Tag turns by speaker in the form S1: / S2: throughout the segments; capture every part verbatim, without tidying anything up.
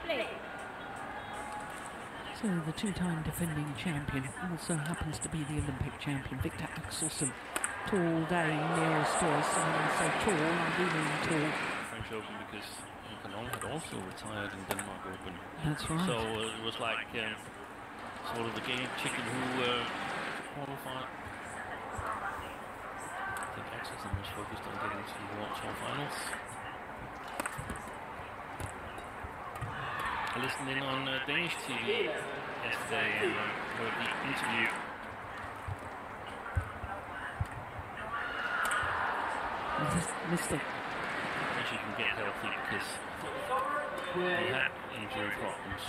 S1: So the two-time defending champion also happens to be the Olympic champion, Viktor Axelsen. Tall Dane nearest to us, and when I say tall, I do mean tall.
S2: French Open, because Canon had also retired in Denmark Open.
S1: That's right.
S2: So uh, it was like um, sort of the game chicken who uh, qualified. I think Axelsen was focused on getting to the World Tour Finals. I listened in on uh, Danish T V yesterday and uh, heard the interview.
S1: Mistake.
S2: And she can get healthy because he had injury problems.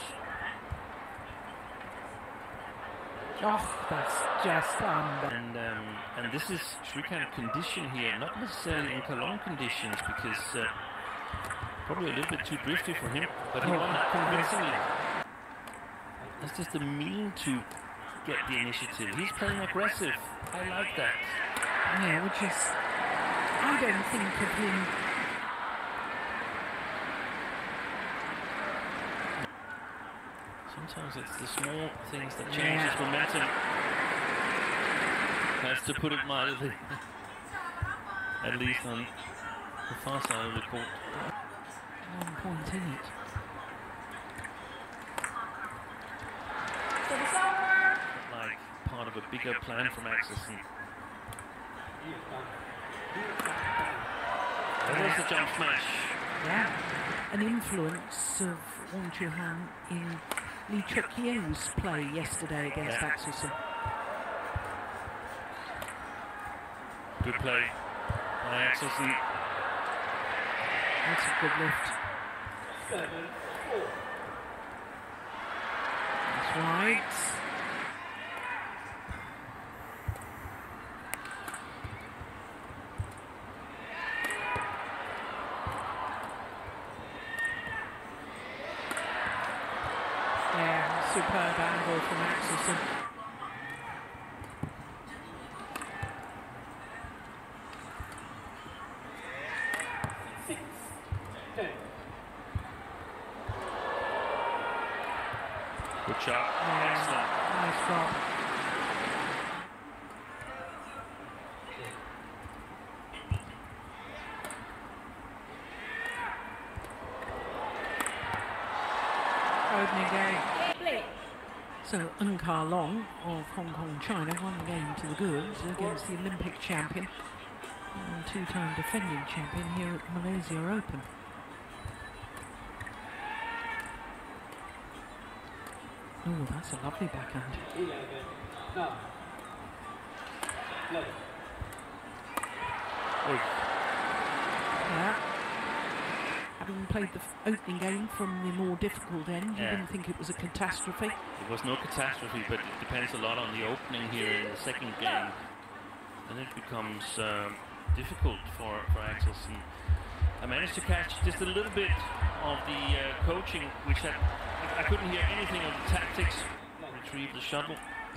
S1: Oh, that's just under.
S2: And um, and this is Shrikant condition here, not necessarily in Cologne conditions, because uh, probably a little bit too drifty for him, but he won convincingly. That's just the mean to get the initiative. He's playing aggressive. I like that.
S1: Yeah, which is, I don't think of him.
S2: Sometimes it's the small things that change
S1: Yeah.
S2: his momentum. Has to put it mildly. At least on the far side of the court.
S1: One point in it.
S2: Like part of a bigger plan from Axelsen. There's the jump smash.
S1: Yeah. An influence of Wang Chuhan in Lee Chuk-yeo's play yesterday against
S2: Yeah.
S1: Axelsen.
S2: Good play by Axelsen.
S1: That's a good lift.
S3: Seven, four.
S1: That's right. Yeah, superb angle from Axelsen.
S3: Six, ten.
S2: Good shot.
S1: Yeah,
S2: Excellent.
S1: nice drop. Opening game. So Ng Ka Long of Hong Kong, China, one game to the goods against the Olympic champion and two-time defending champion here at Malaysia Open. Oh, that's a lovely backhand.
S3: Eleven, nine. Eleven.
S2: Oy.
S1: Yeah. Having played the f opening game from the more difficult end, you
S2: Yeah.
S1: didn't think it was a catastrophe.
S2: It was no catastrophe, but it depends a lot on the opening here in the second game. And it becomes um, difficult for, for Axelsen. I managed to catch just a little bit of the uh, coaching, which had, I couldn't hear anything of the tactics. Retrieve the shuttle.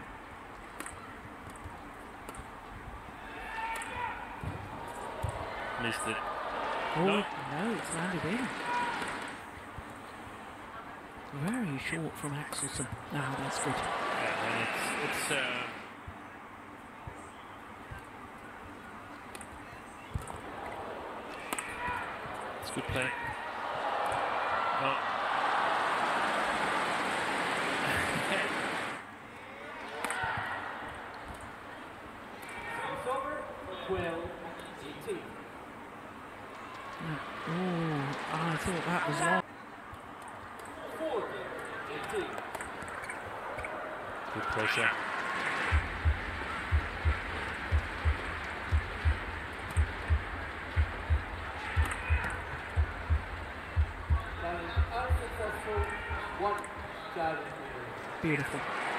S2: Missed it.
S1: Oh,
S2: No.
S1: no, it's landed in. Very short from Axelsen. Ah, that's good.
S2: Yeah, and it's, it's uh, it's good play. Oh.
S3: It's over. Twelve, eighteen.
S1: Oh, I thought that was long.
S3: Forty, eighteen.
S2: Good pressure.
S3: That is unsuccessful. One challenge.
S1: Beautiful.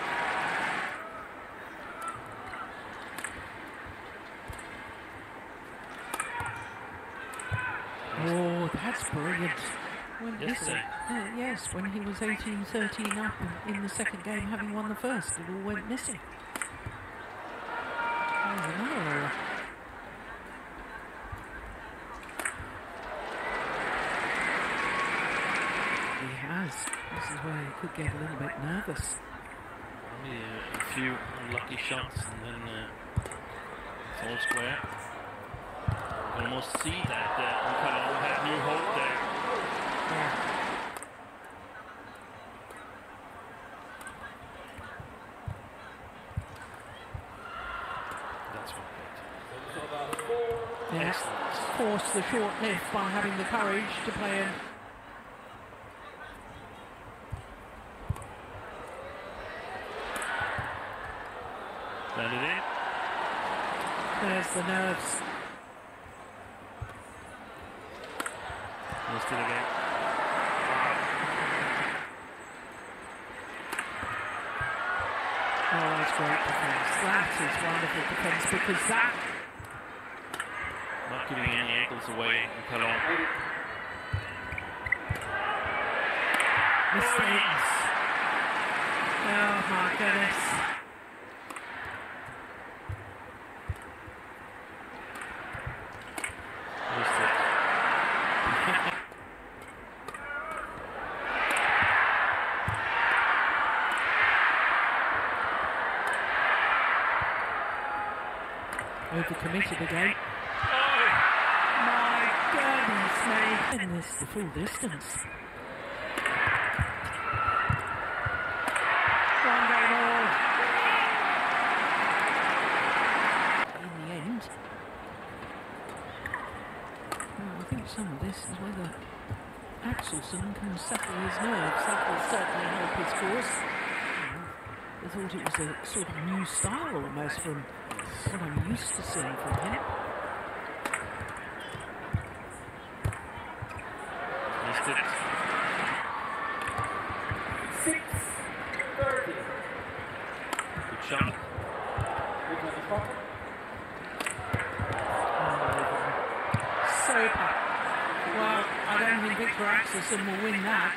S1: Oh, that's brilliant. When
S2: Yes,
S1: this-
S2: sir.
S1: uh, yes, when he was eighteen thirteen up in the second game, having won the first, it all went missing. Oh, another error. He has has. This is where he could get a little bit nervous.
S2: Only a, a few unlucky shots and then uh, it's all square. You can almost see that uh, Uncalon had new hope there.
S1: Yeah.
S2: That's what
S1: Yeah, force the short lift by having the courage to play in.
S2: Landed in.
S1: There's the nerves.
S2: Missed it again.
S1: Oh, that's great defence. That is wonderful defence because that...
S2: Not giving any ankles away, Uncalon.
S1: Mistakes. Oh my goodness.
S2: Missed it.
S1: Overcommitted again. My goodness me. And this the full distance. One game all. In the end. Well, I think some of this is whether Axelsen can settle his nerves. That will certainly help his course. I thought it was a sort of new style almost from what I'm used to seeing from him.
S2: Missed it.
S3: Six thirty.
S2: Good shot.
S1: Super. Well, I don't think Victor Axelsen will win that.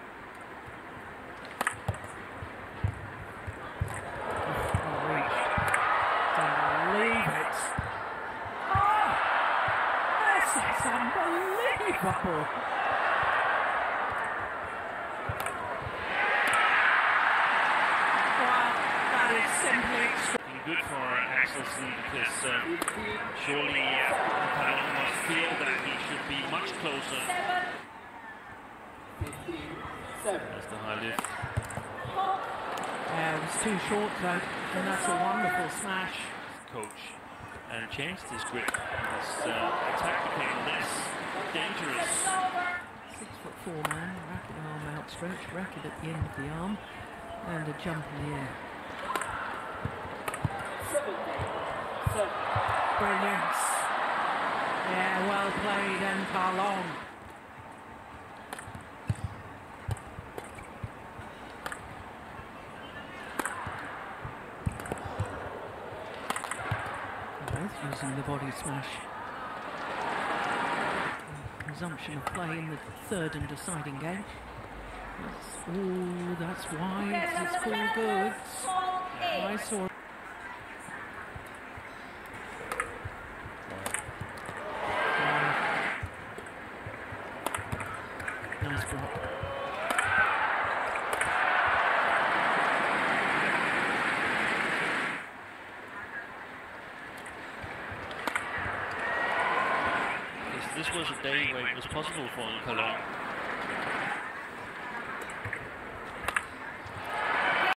S1: Unbelievable. Wow, that is simply extraordinary.
S2: Good for Axelsen because um, surely Uncalon uh, must feel that he should be much closer.
S3: fifteen seven.
S2: That's the high lift.
S1: Yeah, it was too short though, and that's a wonderful smash.
S2: Coach and changed his grip. His uh, attack became less dangerous.
S1: Six foot four man, racket arm outstretched, racket at the end of the arm, and a jump in the air. Brilliant. Yeah, well played, Uncalon. Both using the body smash. Resumption of play in the third and deciding game. That's, ooh, that's wide. It's called good. I saw. Nice block.
S2: This was a day where it was possible for Uncalon